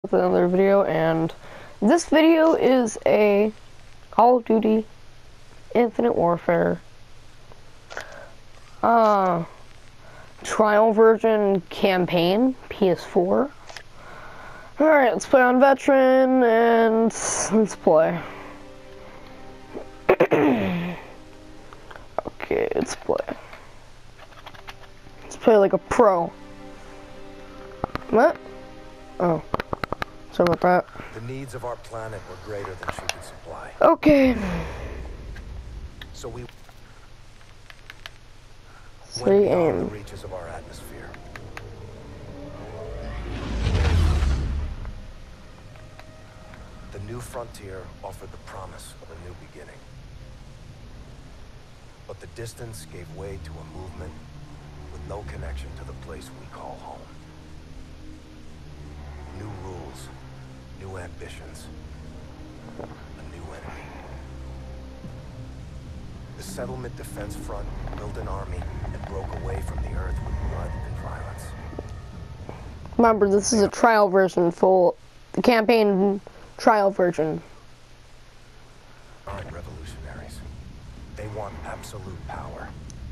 with another video, and this video is a Call of Duty Infinite Warfare trial version campaign, PS4. Alright, let's play on veteran and let's play. Okay, let's play. Let's play like a pro. What? Oh. Sorry about that. The needs of our planet were greater than she could supply. Okay. So we So went you beyond aim. the reaches of our atmosphere. The new frontier offered the promise of a new beginning. But the distance gave way to a movement with no connection to the place we call home. New rules, new ambitions, a new enemy. The Settlement Defense Front built an army and broke away from the Earth with blood and violence. Remember, this is a trial version, the campaign trial version. Aren't revolutionaries. They want absolute power.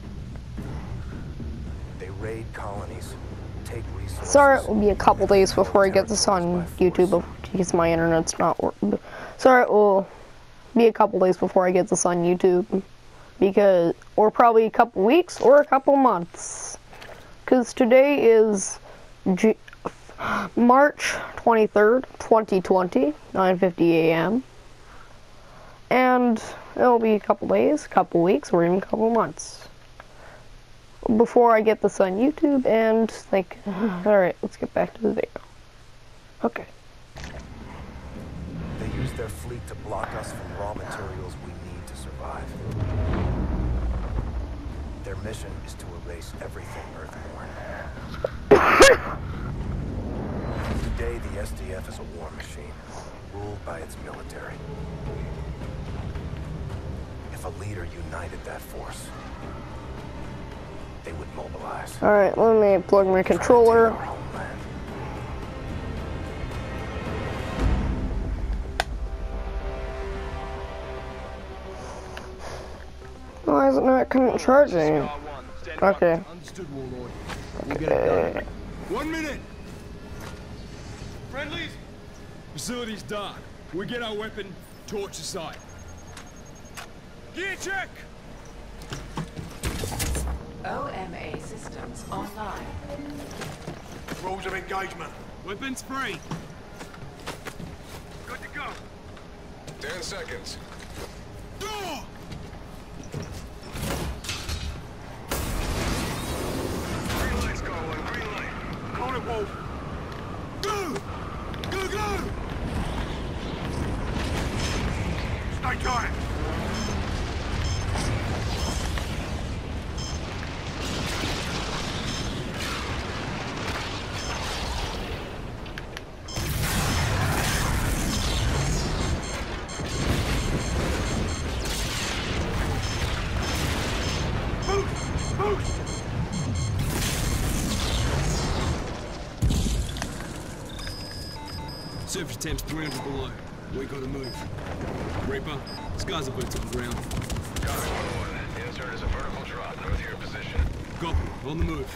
They raid colonies, take resources. Sorry, it will be a couple days before I get this on YouTube because my internet's not working. Sorry, it will be a couple days before I get this on YouTube, or probably a couple weeks or a couple months, because today is March 23rd, 2020, 9:50 a.m. and it'll be a couple days, couple weeks, or even a couple months before I get this on YouTube. And like, alright, let's get back to the video. Okay. They use their fleet to block us from raw materials we need to survive. Their mission is to erase everything Earthborn. Today, the SDF is a war machine, ruled by its military. If a leader united that force, they would mobilize. Alright, let me plug my controller. Why is it not charging? Okay. Okay. 1 minute. Friendlies. Facility's dark. We get our weapon, torch the site. Gear check. OMA systems online. Rules of engagement. Weapons free. Good to go. 10 seconds. Go! Green light's going, green light. On it, Wolf. Go! Go, go! Stay tight. Surface temp's 300 below. We gotta move. Reaper, scars are boots on the ground. Copy 1-1. The insert is a vertical drop north of your position. Copy, on the move.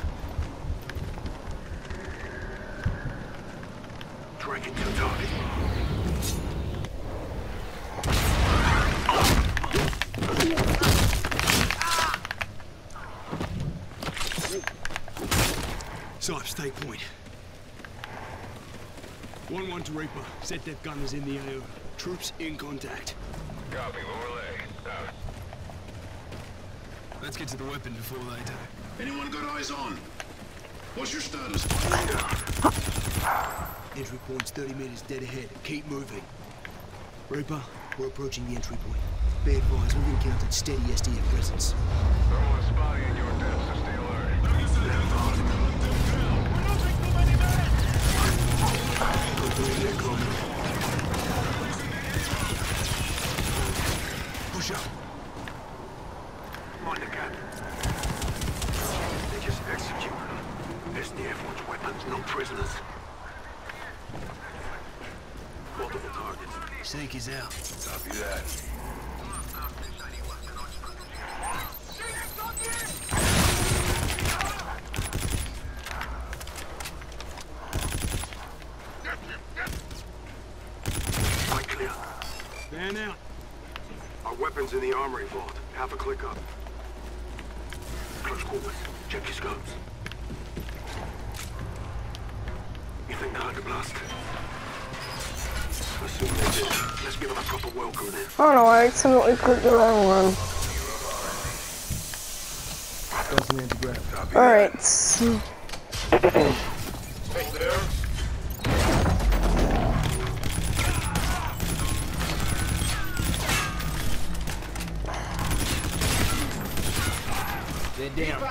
Drag it to the target. Snipe, stay point. 1-1 to Reaper. Set depth gunners in the AO. Troops in contact. Copy, overlay. Out. Let's get to the weapon before they do. Anyone got eyes on? What's your status? Entry point's 30 meters dead ahead. Keep moving. Reaper, we're approaching the entry point. Be advised, we've encountered steady SDF presence. Thermal is spotty in your depth, so stay alert. Push up. Mind the gap. They just executed them. SDF wants weapons, no prisoners. Seekers out. Copy that. Quite clear. Man out. Our weapons in the armory vault. Half a click up. Close quarters. Check your scopes. You think they heard the blast? Assume they did. Let's give them a proper welcome then. Oh no, I accidentally clicked the wrong one. Got some anti-grav. Alright. Stay there. They're down.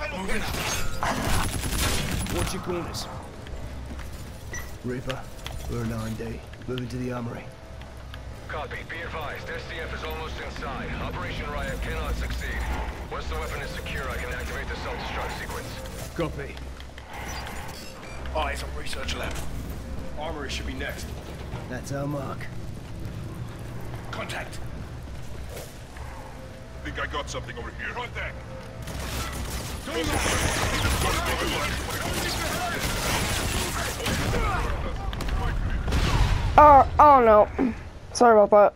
Watch your corners. Reaper, we're an R&D. Moving to the armory. Copy. Be advised. SDF is almost inside. Operation Riot cannot succeed. Once the weapon is secure, I can activate the self-destruct sequence. Copy. Eyes on research lab. Armory should be next. That's our mark. Contact. Think I got something over here. Contact. Oh no. Sorry about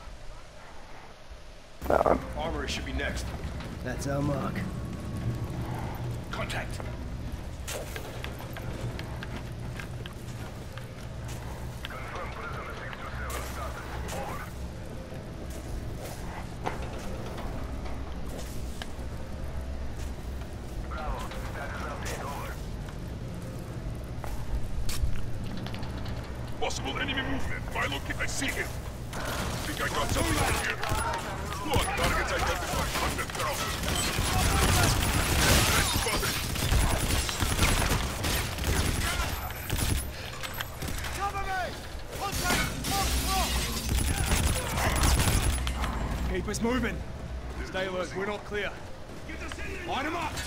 that. Armory should be next. That's our mark. Contact. Possible enemy movement. I locate, I see him. Think I got something over here. Look, targets identified. 100,000. Keep us moving. Stay alert, we're not clear. Line them up!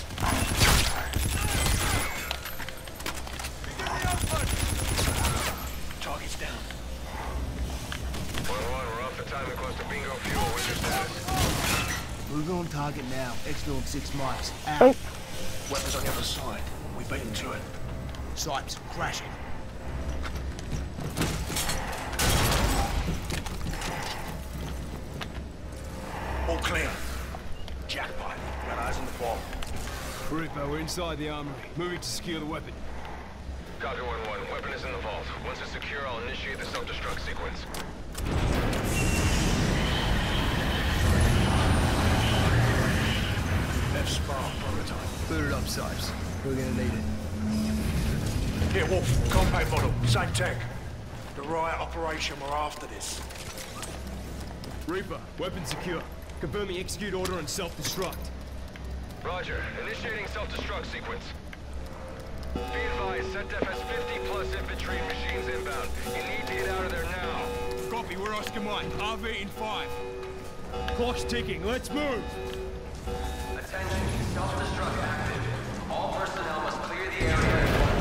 Target's down. 1-1, we're off the timing close to bingo fuel. What's your status? Moving on target now. Exfil on 6 mics. Out. Hey. Weapons on the other side. We beat them to it. Sights crashing. All clear. Jackpot. Got eyes on the ball. Reaper, we're inside the armory. Moving to secure the weapon. Copy 1-1. Weapon is in the vault. Once it's secure, I'll initiate the self-destruct sequence. F-Spark prototype. Boot it up, Sipes. We're gonna need it. Here, Wolf. Compact model. Same tech. The riot operation, we're after this. Reaper, weapon secure. Confirming execute order and self-destruct. Roger. Initiating self-destruct sequence. Be advised, SetDef has 50+ infantry and machines inbound. You need to get out of there now. Copy, we're Oscar Mike. RV in 5. Clock's ticking, let's move! Attention, self-destruct active. All personnel must clear the area at once.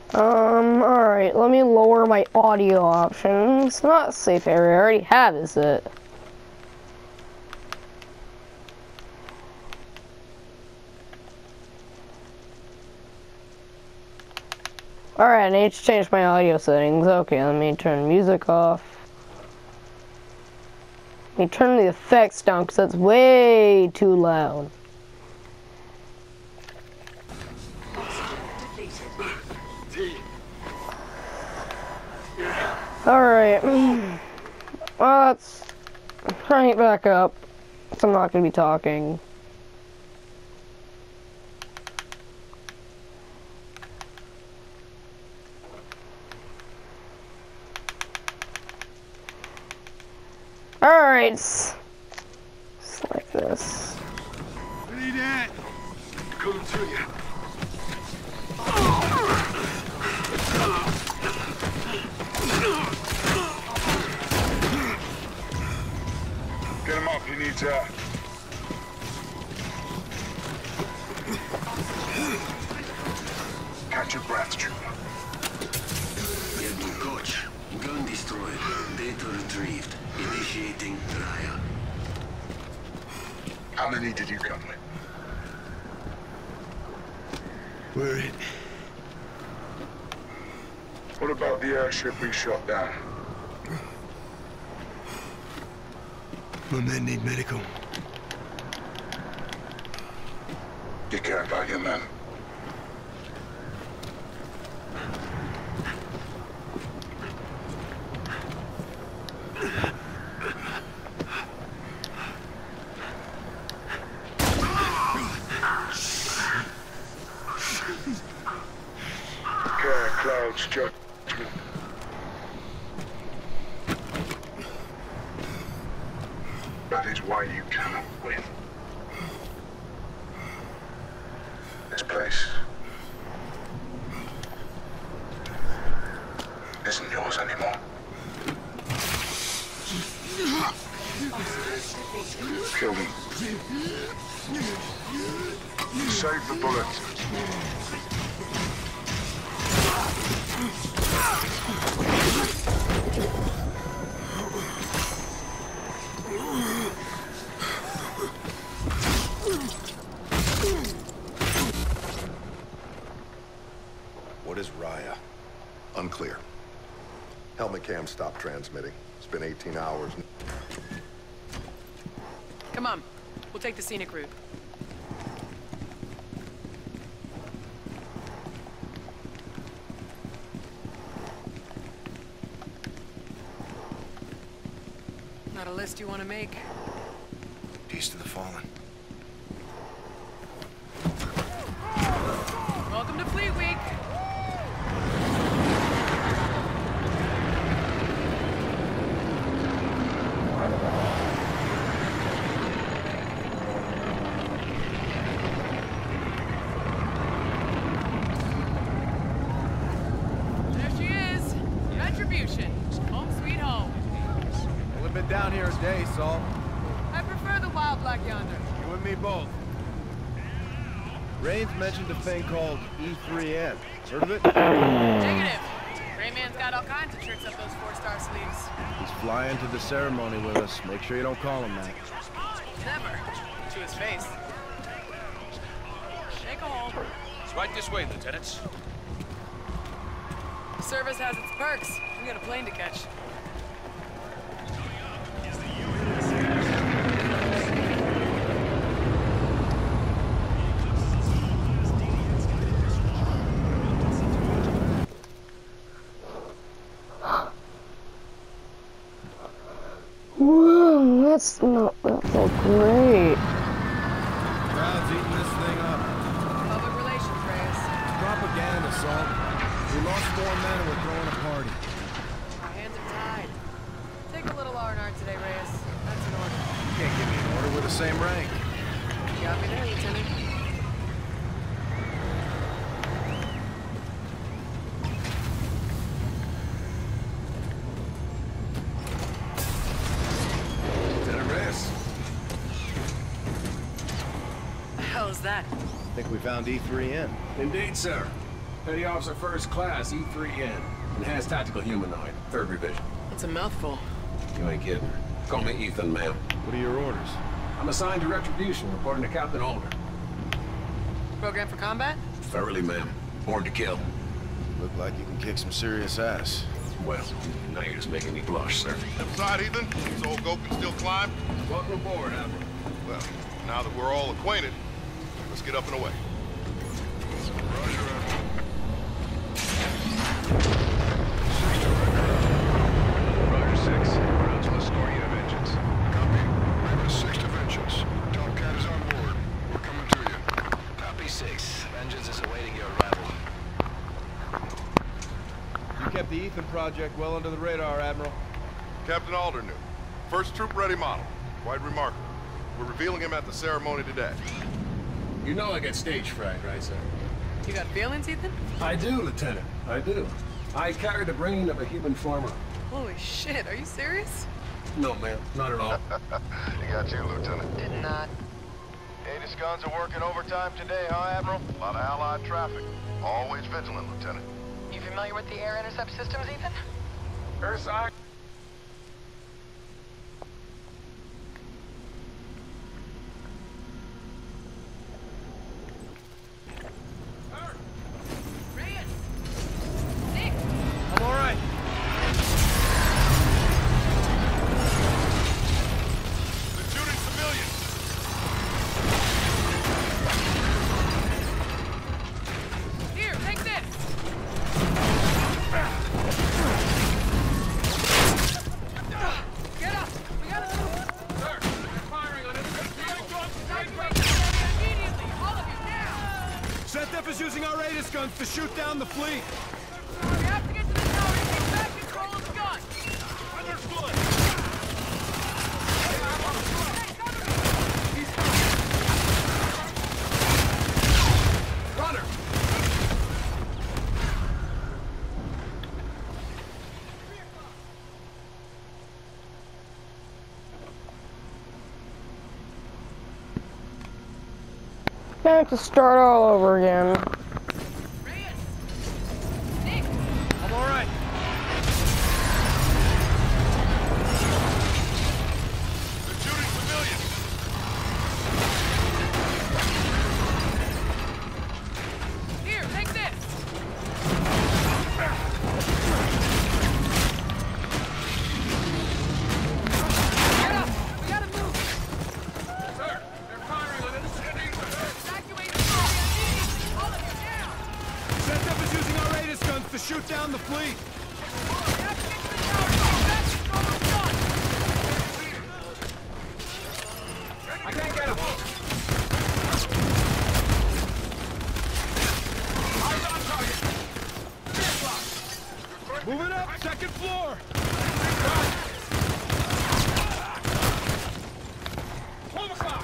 Alright, let me lower my audio options. Not a safe area, I already have, is it? Alright, I need to change my audio settings. Okay, let me turn music off. Let me turn the effects down because that's way too loud. Alright. Well, let's crank it back up. So I'm not going to be talking. Alright. Just like this. Ready, Dad? Coming to you. Get him up, he needs air. Catch your breath, Junior. Captain Koch, gun destroyed, data retrieved, initiating Raya. How many did you come with? We're in. What about the airship we shot down? My men need medical. You care about your men? Care clouds judgment. That is why you cannot win. This place isn't yours anymore. Kill them. Save the bullets. What is Raya? Unclear. Helmet cam stopped transmitting. It's been 18 hours. Come on. We'll take the scenic route. Not a list you want to make? Peace to the fallen. Welcome to Fleet Week! There she is! Retribution. Home sweet home. Only been down here a day, Saul. I prefer the wild black yonder. You and me both. Raines mentioned a thing called E3N. Heard of it? Negative. Rayman's got all kinds of tricks up those 4-star sleeves. He's flying to the ceremony with us. Make sure you don't call him that. Never. To his face. Take a home. It's right this way, Lieutenants. Service has its perks. We got a plane to catch. Whoa, that's not that felt great. Crowd's eating this thing up. Public relations, Reyes. Propaganda, Saul. We lost 4 men and we're throwing a party. Our hands are tied. Take a little R&R today, Reyes. That's an order. You can't give me an order with the same rank. You got me there, Lieutenant. That? I think we found E3N. Indeed, sir. Petty Officer First Class, E3N. Enhanced Tactical Humanoid, 3rd Revision. It's a mouthful. You ain't kidding. Call me Ethan, ma'am. What are your orders? I'm assigned to Retribution, reporting to Captain Alder. Program for combat? Thoroughly, ma'am. Born to kill. Look like you can kick some serious ass. Well, now you're just making me blush, sir. Side, Ethan? This old goat can still climb? Welcome aboard, Admiral. Well, now that we're all acquainted, let's get up and away. Roger, Admiral. Roger 6. Rounds will escort you to Vengeance. Copy. We're 6 to Vengeance. Tomcat is on board. We're coming to you. Copy 6. Vengeance is awaiting your arrival. You kept the Ethan project well under the radar, Admiral. Captain Alder knew. First troop-ready model. Quite remarkable. We're revealing him at the ceremony today. You know I get stage fright, right, sir? You got feelings, Ethan? I do, Lieutenant. I do. I carry the brain of a human farmer. Holy shit, are you serious? No, ma'am. Not at all. You got you, Lieutenant. Did not. Aegis guns are working overtime today, huh, Admiral? A lot of Allied traffic. Always vigilant, Lieutenant. You familiar with the air intercept systems, Ethan? Earthside. I'm all right. They're shooting civilians! Here, take this! Get up! We gotta move! Sir, they're firing on Immediately! All of you, now! ZDF is using our Aegis guns to shoot down the fleet. We have to get to the tower and take back control of the gun! Understood! Runner! I have to start all over again. I'm all right. They're shooting civilians! Here, take this! Get up! We gotta move! Sir, they're firing on innocent Evacuate the area immediately! All of you, now! ZDF is using our Aegis guns to shoot down the fleet. We have to get to the tower and take back control of the gun! I can't get him. Eyes on target. Moving up, second floor. 12 o'clock.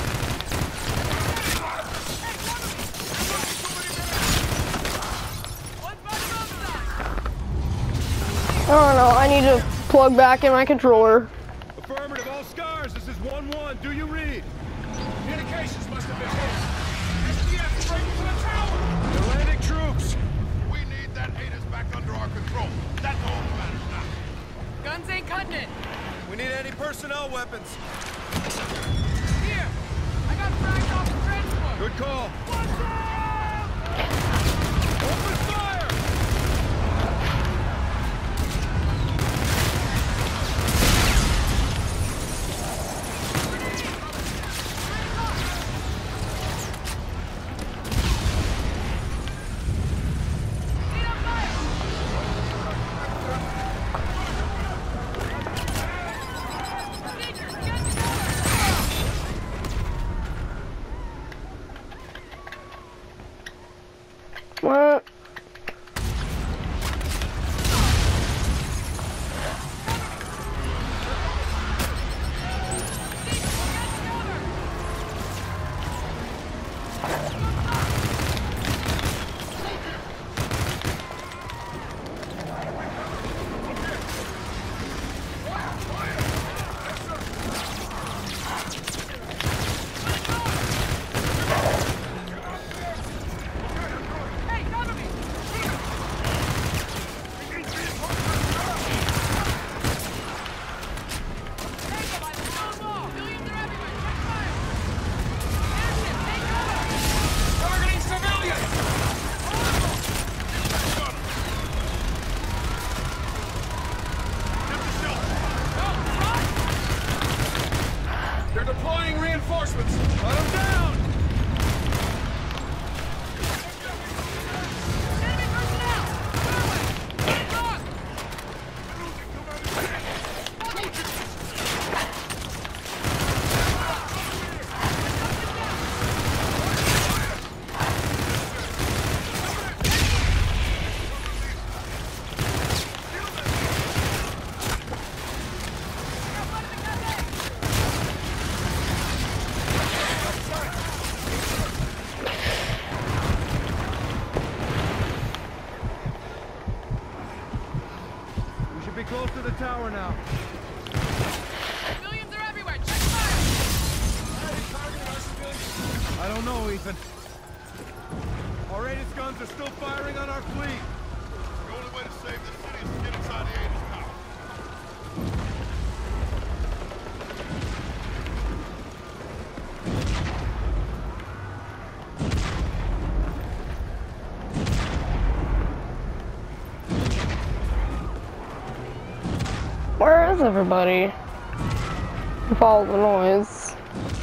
I don't know, I need to plug back in my controller. Affirmative, all scars. This is 1-1. Do you read? Communications must have been hit. SDF is breaking to the tower. They're landing troops. We need that Aegis back under our control. That's all that matters now. Guns ain't cutting it! We need anti-personnel weapons. Here! I got fragged off the transport! Good call. Watch out! Open fire! What? Hey, cover me! close to the tower now. Civilians are everywhere. Check fire. Are they targeting our civilians? I don't know, Ethan. Our Aegis guns are still firing on our fleet. The only way to save this city is to get inside the Aegis tower. Where is everybody? Follow the noise.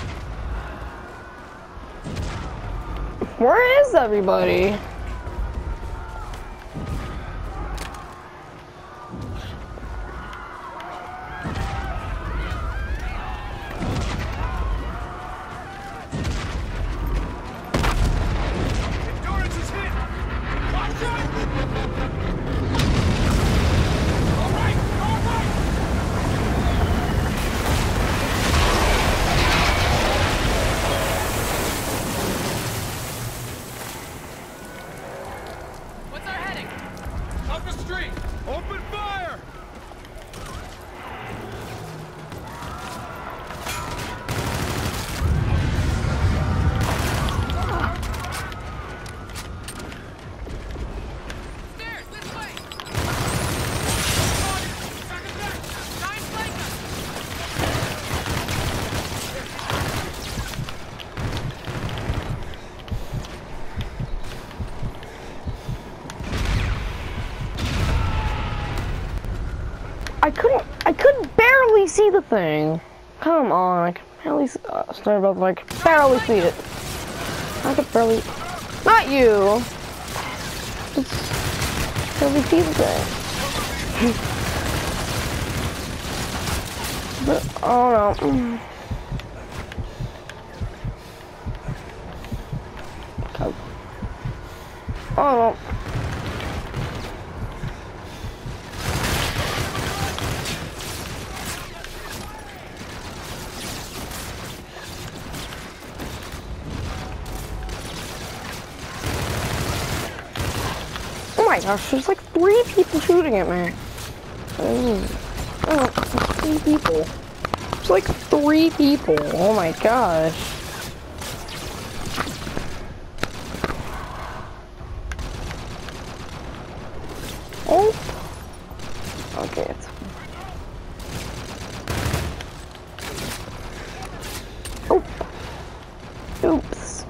Where is everybody? Endurance is hit! Watch out! All right! All right! What's our heading? Up the street! Open fire! Stairs, this way. Back and back! Try and flank us. I couldn't barely see the thing. Come on, I could barely barely see it. I could barely, not you. Just barely see the thing. But, oh no. Okay. Oh no. Oh my gosh, there's like 3 people shooting at me. Oh, 3 people. There's like 3 people. Oh my gosh. Oh. Okay, it's. Oh. Oops.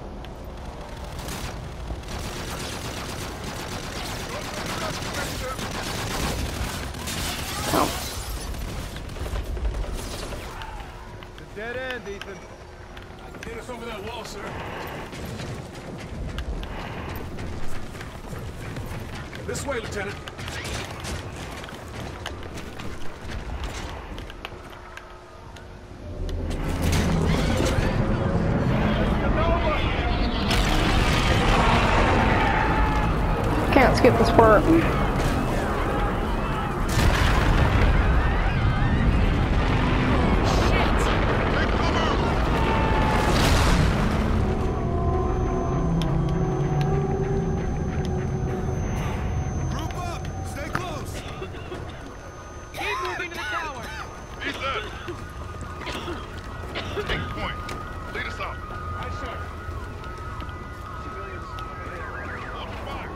Dead end, Ethan. Get us over that wall, sir. This way, Lieutenant. Can't skip this part. Group up! Stay close! Keep moving to the tower. Ethan! Take point. Lead us out. Aye, sir. Civilians over here. Open fire.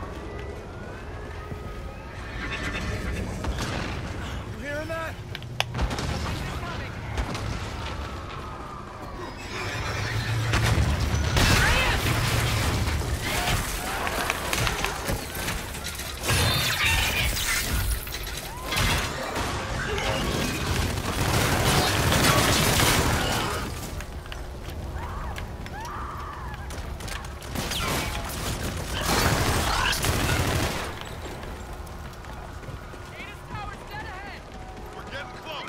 You hearing that? Aegis tower's dead ahead. We're getting close.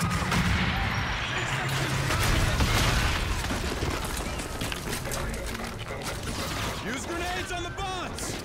Use grenades on the bots!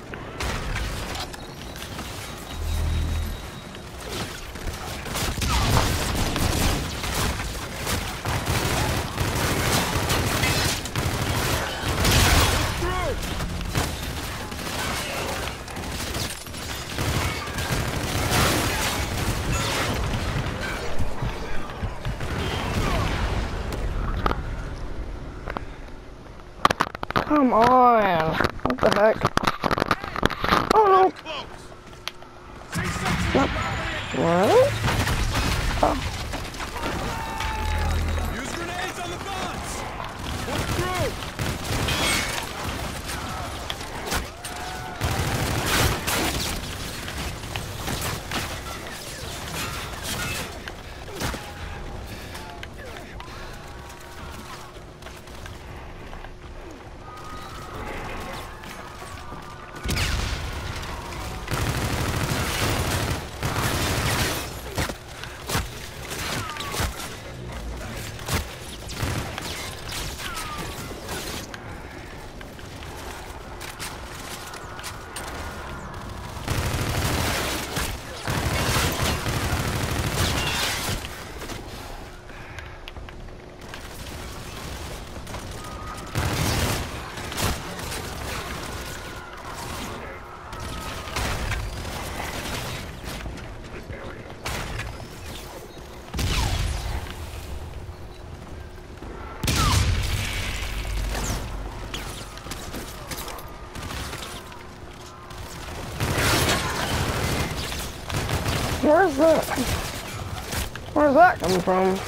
Come on. What the heck? Oh no. What? Oh. Use grenades on the bots! Push through! Where's that? Where's that coming from?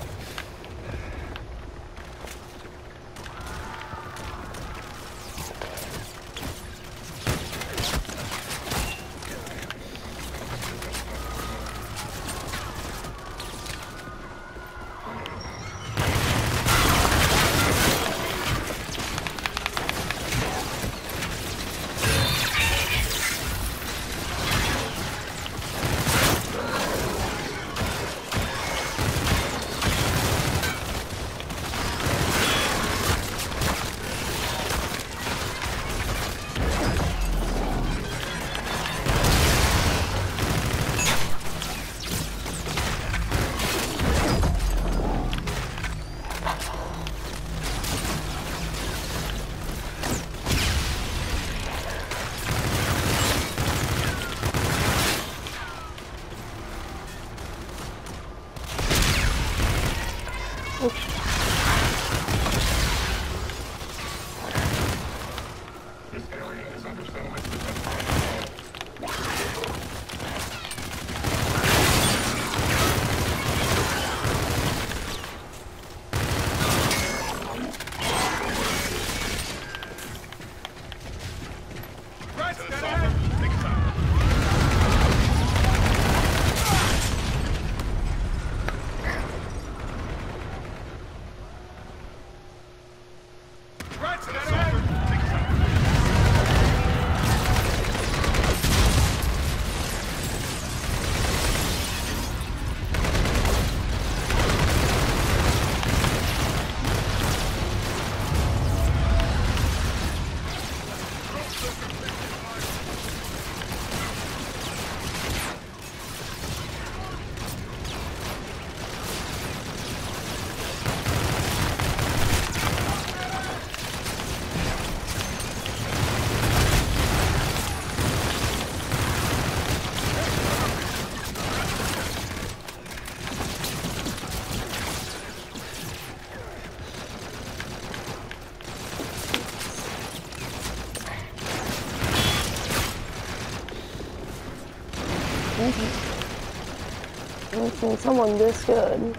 I haven't seen someone this good.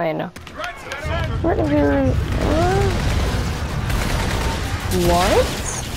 fine. What?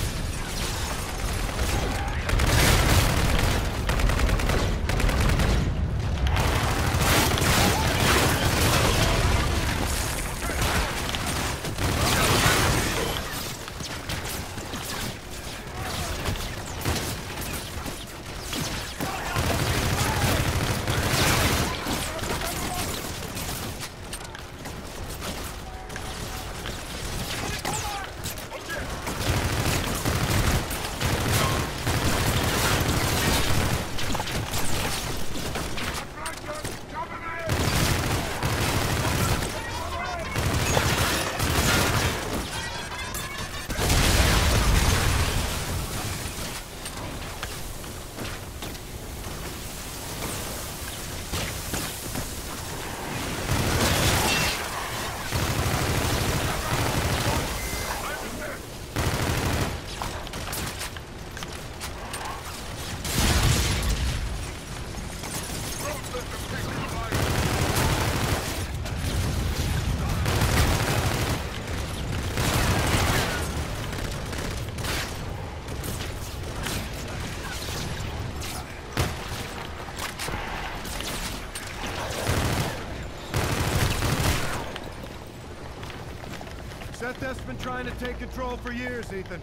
Seth's been trying to take control for years, Ethan.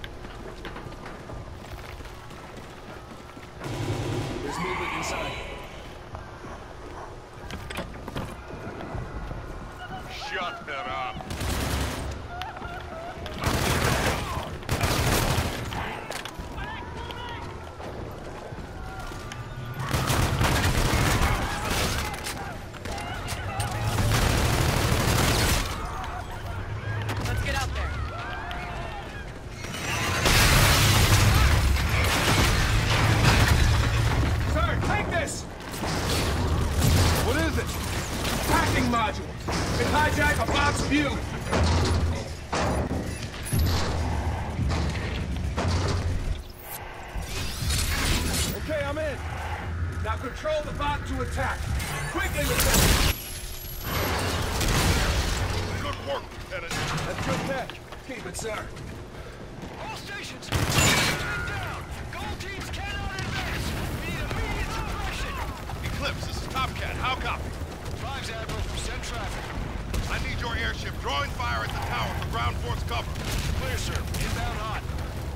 There's movement inside. Shut that up. Let's get out there. Sir, take this! What is it? Packing module. It hijacked a box view. Okay, I'm in. Now control the bot to attack. Quickly, Lieutenant. Good work, Lieutenant. That's good tech. Keep it, sir. All stations, stand down. Gold teams cannot advance. We need immediate suppression. Eclipse, this is Top Cat. How copy? Drives, Admiral, send traffic. I need your airship drawing fire at the tower for ground force cover. Clear, sir. Inbound hot.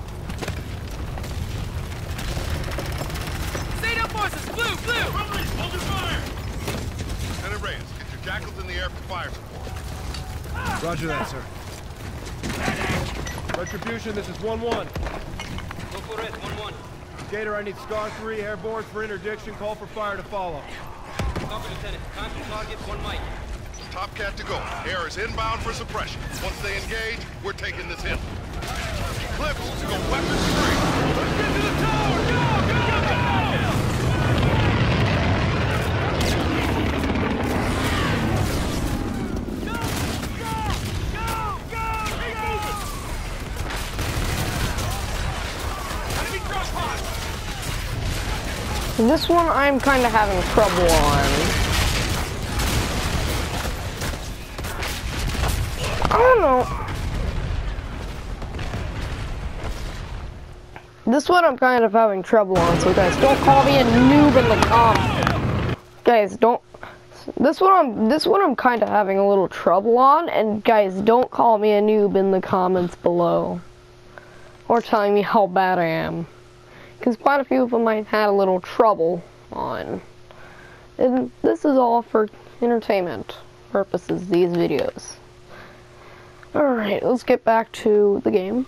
Zeta forces! Blue! Blue! Hold your fire! Lieutenant Reyes, get your jackals in the air for fire support. Roger that, sir. Retribution, this is 1-1. Go for it, 1-1. Gator, I need Scar 3 airborne for interdiction. Call for fire to follow. Copy, Lieutenant. Time to target, 1 mic. Top Cat to go. Air is inbound for suppression. Once they engage, we're taking this hit. Eclipse, go weapons free. Let's get to the tower! Go! Go! Go! This one I'm kind of having trouble on. I don't know. This one I'm kind of having trouble on, so guys, don't call me a noob in the comments. Guys, don't. This one I'm kind of having a little trouble on, and guys, don't call me a noob in the comments below, or telling me how bad I am. Because quite a few of them I've had a little trouble on. And this is all for entertainment purposes, these videos. Alright, let's get back to the game.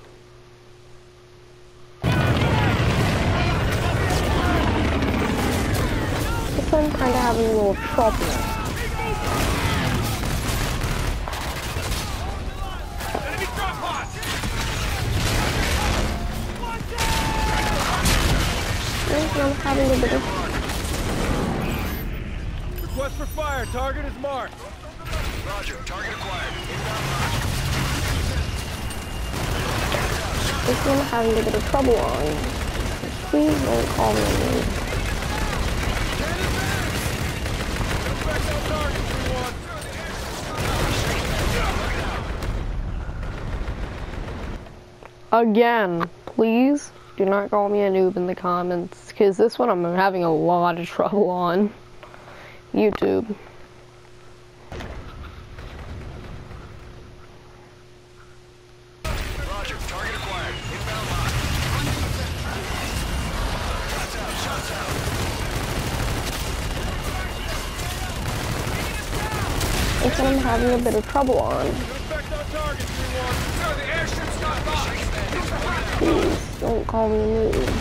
This I'm kind of having a little trouble. I'm having a bit of... Request for fire. Target is marked. Roger. Target acquired. This one I'm having a bit of trouble on. Please don't call me a noob. again, please do not call me a noob in the comments, because this one I'm having a lot of trouble on YouTube. Roger, target acquired. Inbound line. Shots out, shots out. That's what I'm having a bit of trouble on. Effect on target, 3-1. Sir, the airship's got bombs. Please don't call me a noob.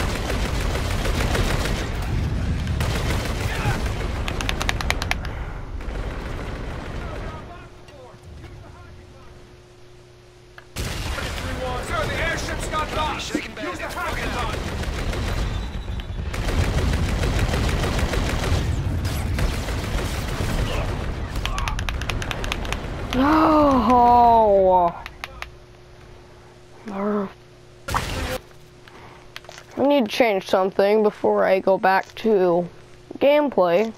Sir, the airship's got bombs. Use the hacking bot. Oh. I need to change something before I go back to gameplay.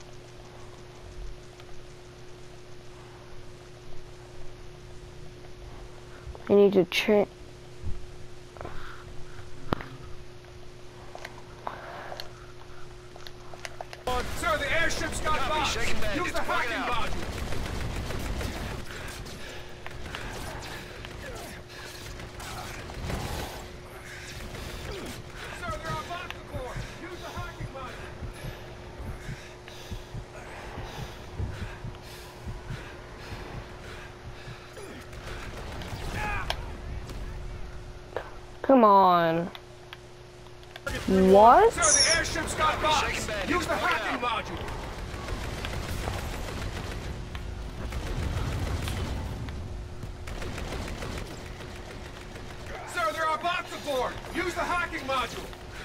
I need to change. Sir, the airship's got bombs. Use the hacking bot. Sir, there are bots aboard. Use the hacking bot. Come on. What? Sir, the airship's got bots. Use the hacking module. Sir, there are bots aboard. Use the hacking module.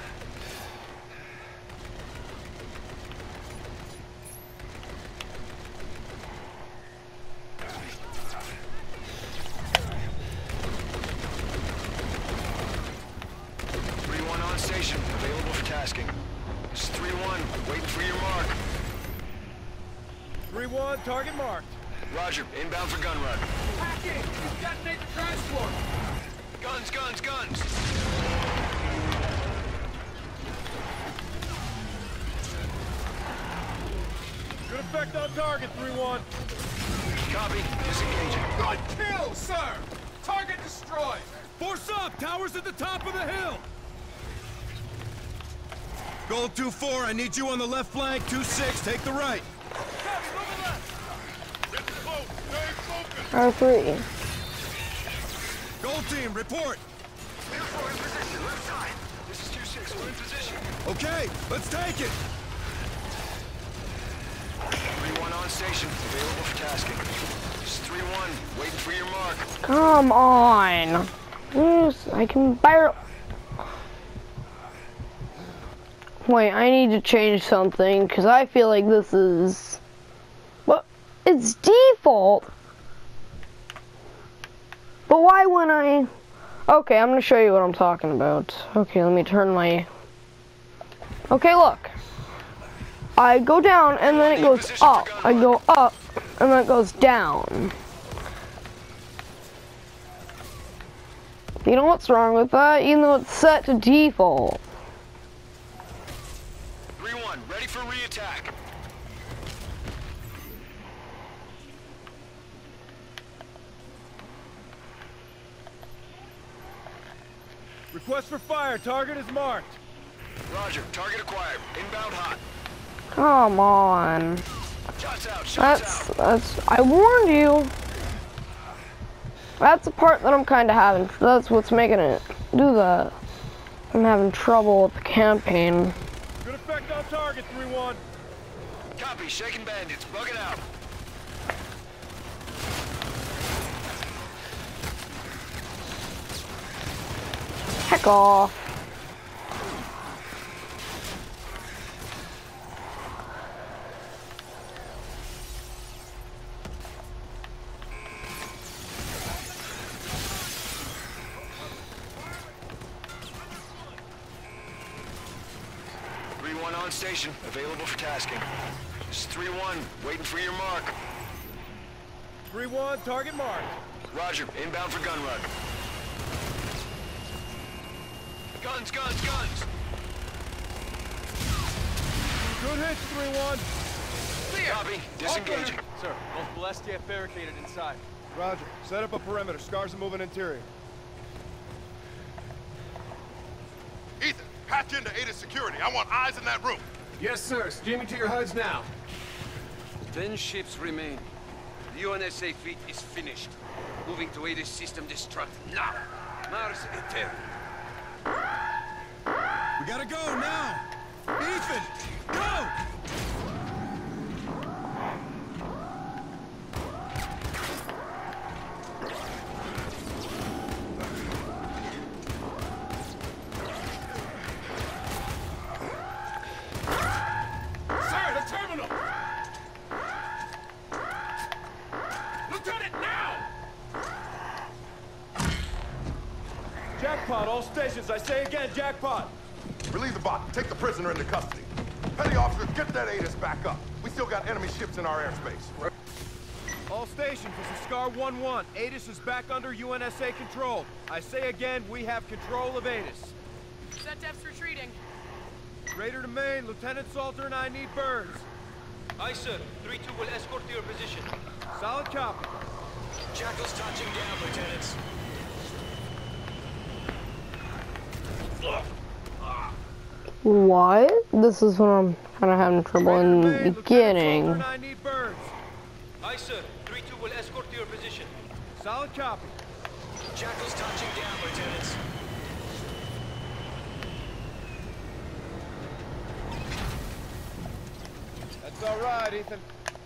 On station, available for tasking. This is 3-1, waiting for your mark. 3-1, target marked. Roger, inbound for gun run. Hacking! Detonate the transport! Guns, guns, guns! Good effect on target, 3-1. Copy, disengaging. Good kill, sir! Target destroyed! Force up! Tower's at the top of the hill! Gold 2-4, I need you on the left flank. 2-6, take the right. R3. Gold team, report. Clear for in position, left side. This is 2-6, we're in position. Okay, let's take it. 3-1 on station, available for tasking. This is 3-1, waiting for your mark. Come on. Yes, I can barely. Wait, I need to change something because I feel like this is. Well, it's default. But why wouldn't I? Okay, I'm gonna show you what I'm talking about. Okay, let me turn my. Okay, look. I go down and then it goes up. I go up and then it goes down. You know what's wrong with that? Even though it's set to default. 3-1, ready for re-attack. Request for fire. Target is marked. Roger, target acquired. Inbound hot. Come on. Shots out, shots out. That's, I warned you. That's the part that I'm kind of having, that's what's making it do that. I'm having trouble with the campaign. Good effect on target, 3-1. Copy, shaking bandits, bugging out. Heck off. On station, available for tasking. This is 3-1, waiting for your mark. 3-1, target marked. Roger, inbound for gun run. Guns, guns, guns! Good hits, 3-1. Clear! Copy. Disengaging. Sir, both Balestier barricaded inside. Roger. Set up a perimeter. Scars are moving interior. Ethan, patch into Ada's security. I want eyes in that room. Yes, sir. Streaming to your HUDs now. 10 ships remain. The UNSA fleet is finished. Moving to Ada's system destruct now. Mars Eter. We gotta go now! Ethan, go! Sir, the terminal! Lieutenant, now! Jackpot, all stations. I say again, jackpot. Relieve the bot. Take the prisoner into custody. Petty officers, get that ATIS back up. We still got enemy ships in our airspace. All stations, this is Scar 1-1. ATIS is back under UNSA control. I say again, we have control of ATIS. ZDEF's retreating. Raider to Maine, Lieutenant Salter and I need birds. Aye, sir. 3-2 will escort to your position. Solid copy. Jackal's touching down, lieutenants. What? This is when I'm kind of having trouble in the beginning. I need birds. Aye, sir. 3-2 will escort to your position. Solid copy. Jackal's touching down, lieutenants. That's all right, Ethan.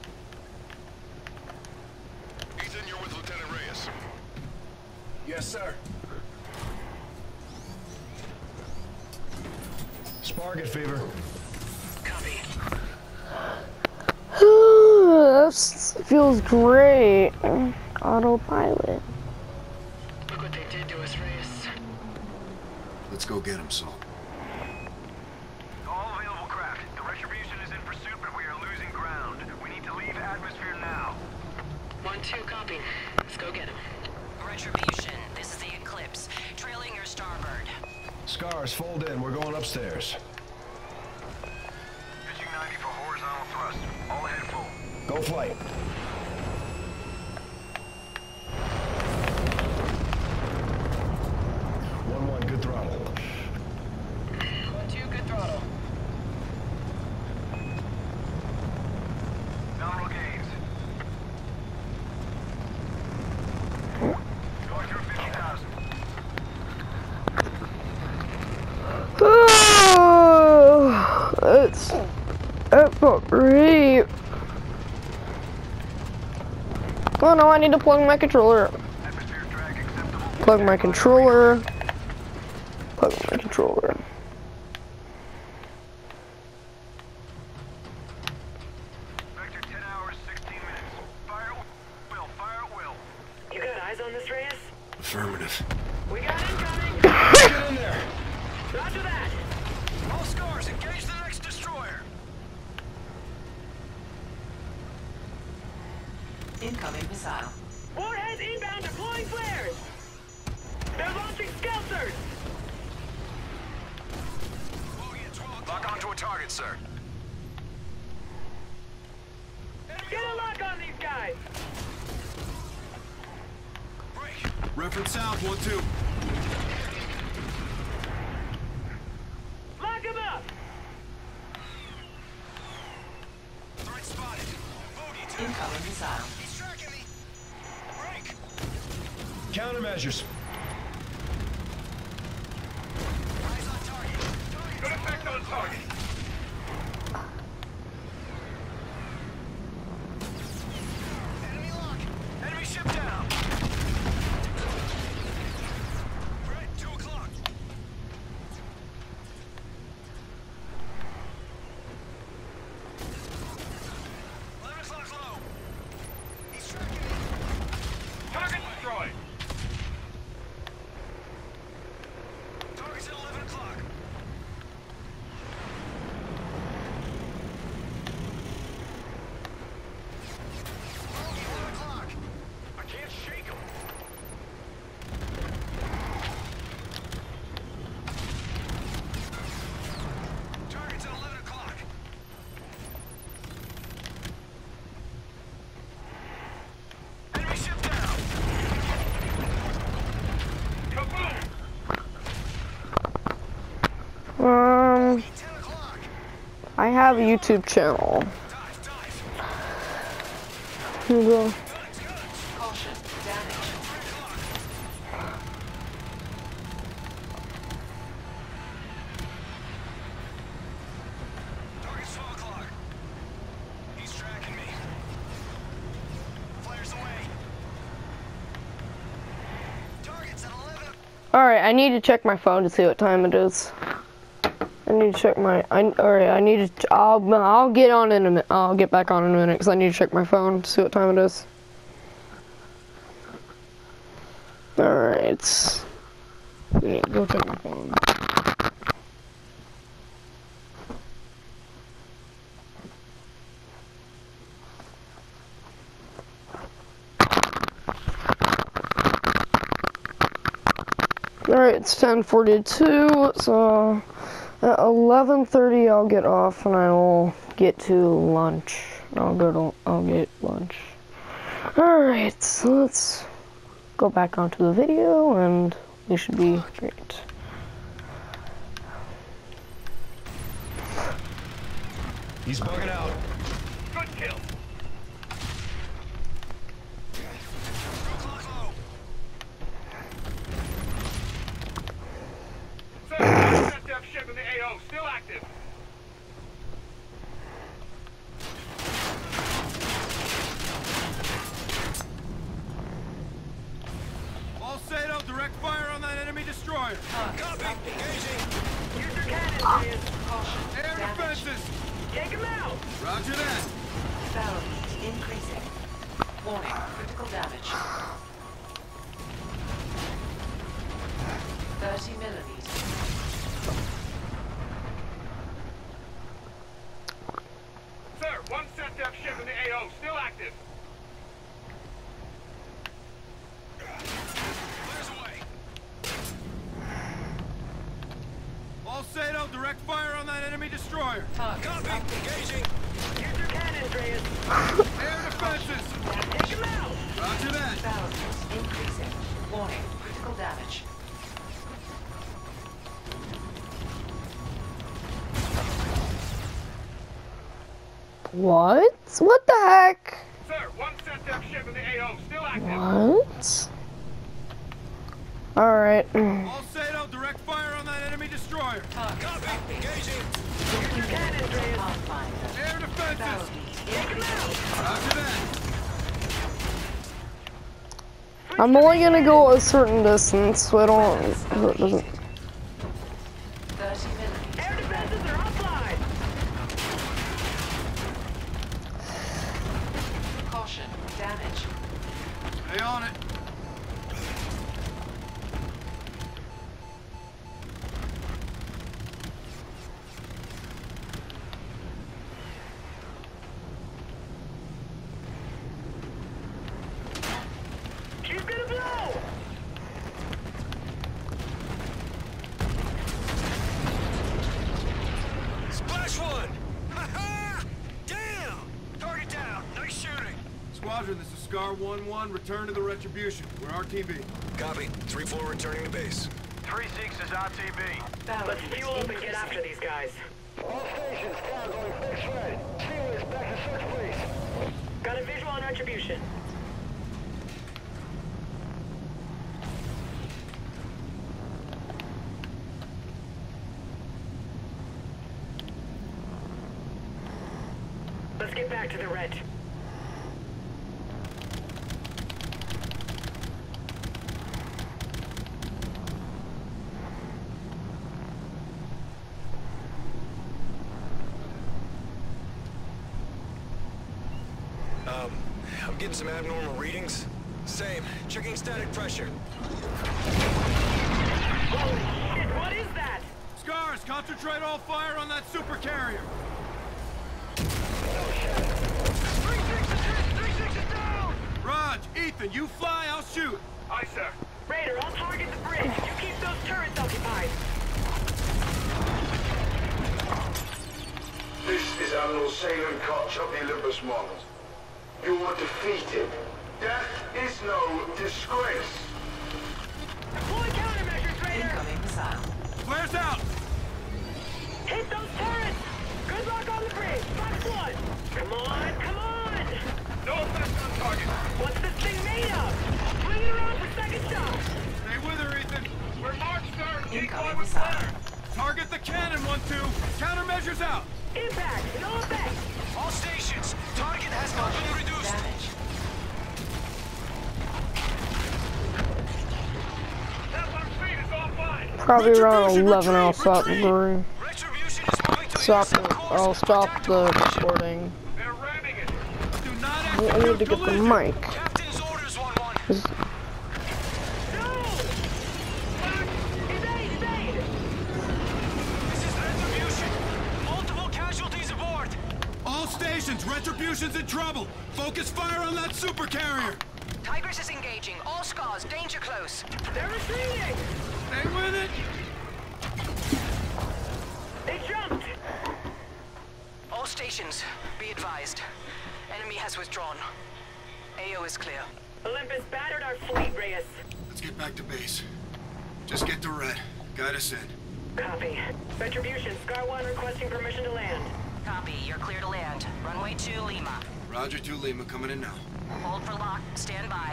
Ethan, you're with Lieutenant Reyes. Yes, sir. Sparget fever. Copy. This feels great. Autopilot. Look what they did to us, Reyes. Let's go get him, Saul. All available craft. The Retribution is in pursuit, but we are losing ground. We need to leave atmosphere now. 1-2, copy. Let's go get him. Retribution, this is the Eclipse. Trailing your starboard. Scars, fold in. We're going upstairs. Pitching 90 for horizontal thrust. All ahead full. Go flight. Good throttle. 1-2, good throttle. Nominal gains. Going through 50,000. It felt great. Oh no, I need to plug my controller. Plug my controller. Plug my controller. Vector 10 hours, 16 minutes. Fire at will, fire at will. You got eyes on this, Reyes? Affirmative. We got incoming! Get in there! Roger that! All Scars, engage the next destroyer! Incoming missile. Warheads inbound, deploying flares! They're launching Skelters! Lock onto a target, sir. Get a lock on these guys! Reference south, 1-2. Lock him up! Threat spotted. Bogey 2. Incoming missile. He's tracking me. Break. Countermeasures. Eyes on target. Good effect on target. Enemy lock. Enemy ship down. We're at 2 o'clock. 11 o'clock low. He's tracking me. Target destroyed. Target's at 11 o'clock. I have a YouTube channel. Here we go. Caution, damage. Target's 12 o'clock. He's tracking me. Flares away. Target's at 11. Alright, I need to check my phone to see what time it is. I need to check my. Alright, I need to. I'll get on in a minute. I'll get back on in a minute because I need to check my phone to see what time it is. Alright. Yeah, go check my phone. Alright, it's 10:42, so at 11:30 I'll get off and I will get to lunch. I'll get lunch. Alright, so let's go back onto the video and we should be great. He's bugging out. Good kill. SDF ship in the AO, still active. All Sato, direct fire on that enemy destroyer. Copy. Engaging. Use your cannons, Reyes. Caution, Air damage. defenses. Take him out. Roger that. Battle heat increasing. Warning, critical damage. 30 millimeters. Sir, one SDF ship in the AO, still active. Flares away. All Sato, direct fire on that enemy destroyer. Target Copy. active. Engaging. Use your cannons, Reyes. Air defenses. Take him out. Roger that. Battle heat increasing. Warning, critical damage. What? What the heck? Sir, one SDF ship in the AO, still active. What? Alright. All Sato, direct fire on that enemy destroyer. Target active. Engaging. Use your cannons, Reyes. Pathfinder. Air Battle defenses. heat increasing. Roger that. I'm only gonna go a certain distance, so I don't. So it doesn't. 30 millimeters. Air defenses are offline. Caution, damage. Stay on it. She's gonna blow. Splash one. Ha-ha! Damn! Target down. Nice shooting. Squadron, this is Scar 1-1. Return to the Retribution. We're RTB. Copy. 3-4 returning to base. 3-6 is RTB. Battle Let's heat fuel up and get increasing. after these guys. All stations, down going fixed red. Seaway's back to search, please. Got a visual on Retribution. Let's get back to the red. I'm getting some abnormal readings. Same. Checking static pressure. Holy shit, what is that? Scars, concentrate all fire on that super carrier. 3-6 is down! Raj, Ethan, you fly, I'll shoot. Aye, sir. Raider, I'll target the bridge. You keep those turrets occupied. This is Admiral Salem Koch of the Olympus model. You are defeated. Death is no disgrace. Deploy countermeasures, Raider. Incoming missile. Flares out. Hit those turrets. Good luck on the bridge. Box one. Come on, come on. No effect on target. What's this thing made of? Swing it around for second shot. Stay with her, Ethan. We're marked, sir. Incoming Decoy with missile. fire. Target the cannon, 1-2. Countermeasures out. Impact. No effect. All stations, target has not been reduced. Damage. That's on speed. It's offline. Probably around 11 I'll stop the Retribution is moving to I'll stop the recording. They're ramming it. Do not I execute need to get the collision. mic. Captain's orders, 1-1. This is Retribution. Multiple casualties aboard. All stations, Retribution's in trouble. Focus fire on that super carrier. Tigris is engaging. All scars, danger close. They're retreating. Stay with it. They jumped. All stations, be advised. Enemy has withdrawn. AO is clear. Olympus battered our fleet, Reyes. Let's get back to base. Just get to Red. Guide us in. Copy. Retribution, Scar 1 requesting permission to land. Copy, you're clear to land. Runway 2, Lima. Roger 2 Lima coming in now. Hold for lock. Stand by.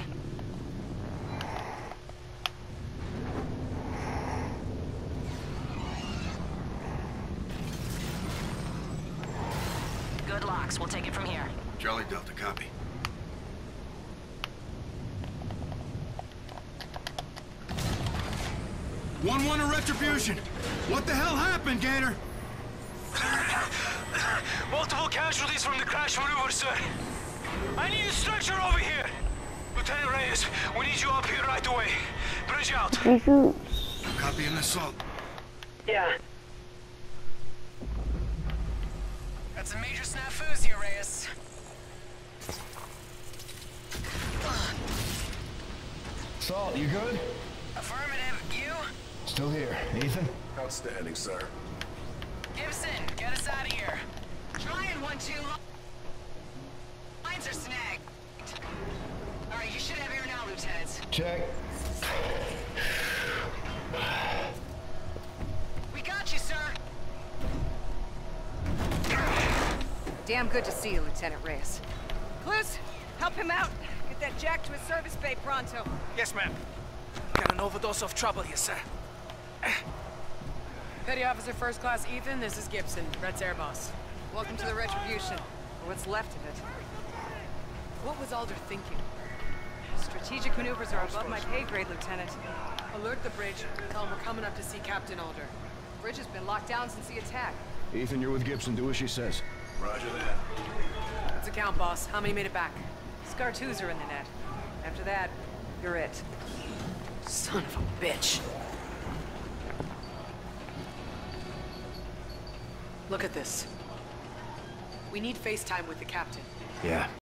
Good locks. We'll take it from here. Charlie Delta, copy. One to Retribution. What the hell happened, Gator? Multiple casualties from the crash maneuver, sir. I need a structure over here. Lieutenant Reyes, we need you up here right away. Bridge out. Copy an assault. Yeah. Got some major snafus here, Reyes. Salt, you good? Affirmative. You? Still here. Ethan? Outstanding, sir. Gibson, get us out of here. Trying 1-2. Lines are snagged. All right, you should have air now, Lieutenant. Check. We got you, sir. Damn good to see you, Lieutenant Reyes. Clues, help him out. Get that jack to his service bay pronto. Yes, ma'am. Got an overdose of trouble here, sir. Petty Officer First Class Ethan, this is Gibson, Red's air boss. Welcome to the Retribution, or what's left of it. What was Alder thinking? Strategic maneuvers are above my pay grade, Lieutenant. Alert the bridge. Tell him we're coming up to see Captain Alder. The bridge has been locked down since the attack. Ethan, you're with Gibson. Do as she says. Roger that. What's the count, boss? How many made it back? Scar 2s are in the net. After that, you're it. Son of a bitch. Look at this. We need FaceTime with the captain. Yeah.